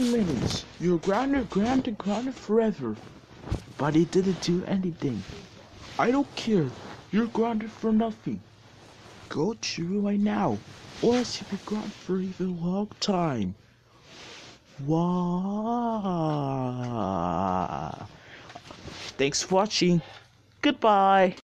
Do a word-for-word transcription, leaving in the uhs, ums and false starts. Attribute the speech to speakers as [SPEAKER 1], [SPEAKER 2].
[SPEAKER 1] minutes. You're grounded, grounded, grounded forever. But he didn't do anything. I don't care. You're grounded for nothing. Go to right now, or else you'll be grounded for even a long time. Wow. Thanks for watching. Goodbye.